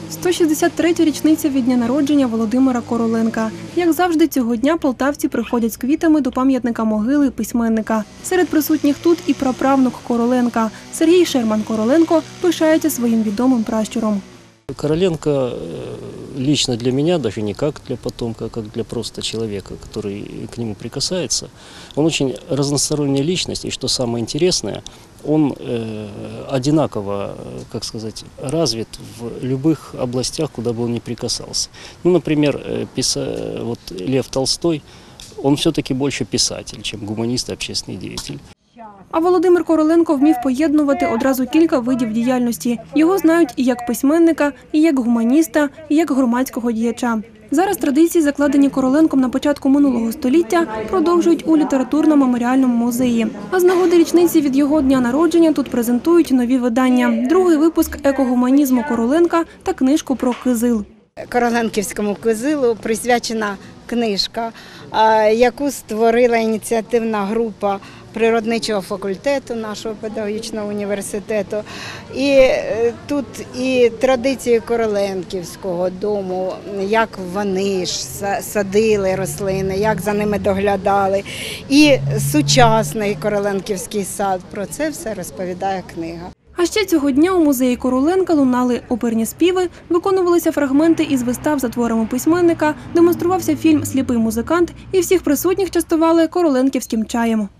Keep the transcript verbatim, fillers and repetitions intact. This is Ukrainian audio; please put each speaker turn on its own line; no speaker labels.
сто шістдесят третя річниця від дня народження Володимира Короленка. Як завжди, цього дня полтавці приходять з квітами до пам'ятника могили письменника. Серед присутніх тут і праправнук Короленка. Сергій Шерман-Короленко пишається своїм відомим пращуром.
Короленко лично для меня, даже не как для потомка, а как для просто человека, который к нему прикасается. Он очень разносторонняя личность, и что самое интересное, он э, одинаково, как сказать, развит в любых областях, куда бы он ни прикасался. Ну, например, писа... вот Лев Толстой, он все-таки больше писатель, чем гуманист и общественный деятель.
А Володимир Короленко вмів поєднувати одразу кілька видів діяльності. Його знають і як письменника, і як гуманіста, і як громадського діяча. Зараз традиції, закладені Короленком на початку минулого століття, продовжують у літературно-меморіальному музеї. А з нагоди річниці від його дня народження тут презентують нові видання. Другий випуск екогуманізму Короленка та книжку про кизил.
Короленківському кизилу присвячена книжка, яку створила ініціативна група природничого факультету нашого педагогічного університету. І тут і традиції Короленківського дому, як вони ж садили рослини, як за ними доглядали, і сучасний Короленківський сад. Про це все розповідає книга.
А ще цього дня у музеї Короленка лунали оперні співи, виконувалися фрагменти із вистав за творами письменника, демонструвався фільм «Сліпий музикант» і всіх присутніх частували короленківським чаєм.